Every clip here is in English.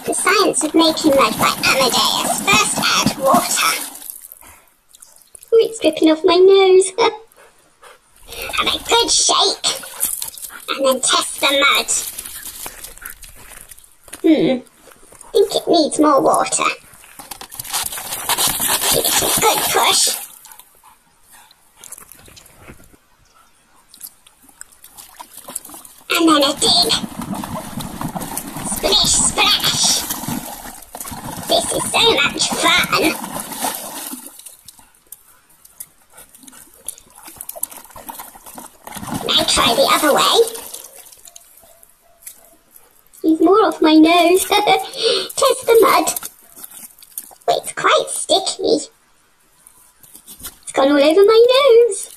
The Science of Making Mud by Amadeus. First add water. Oh, it's dripping off my nose. Have a good shake. And then test the mud. I think it needs more water. Give it a good push. And then a dig. Splish splash. This is so much fun. Now try the other way. Squeeze more off my nose. Test the mud. Oh, it's quite sticky. It's gone all over my nose.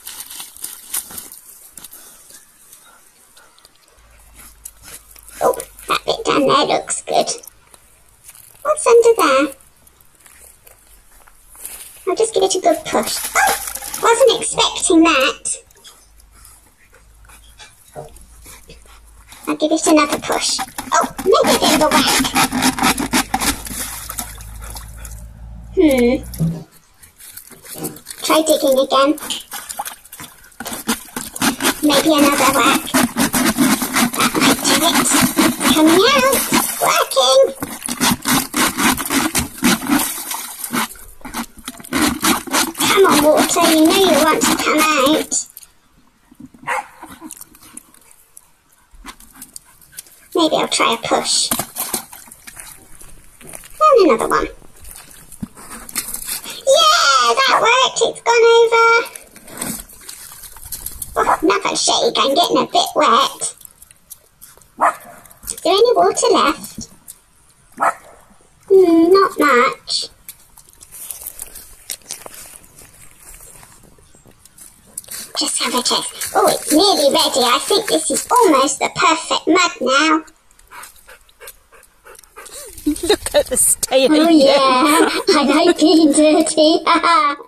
Oh, that bit down there looks good. What's under there? I'll just give it a good push. Oh, wasn't expecting that. I'll give it another push. Oh, maybe a bit of a whack. Try digging again. Maybe another whack. That might do it. Coming out. Working. Come on, water. You know you want to come out. Maybe I'll try a push. And another one. Yeah, that worked. It's gone over. Oh, another shake. I'm getting a bit wet. Is there any water left? Not much. Just have a taste. Oh, it's nearly ready. I think this is almost the perfect mud now. Look at the state of Oh yeah, I like being dirty.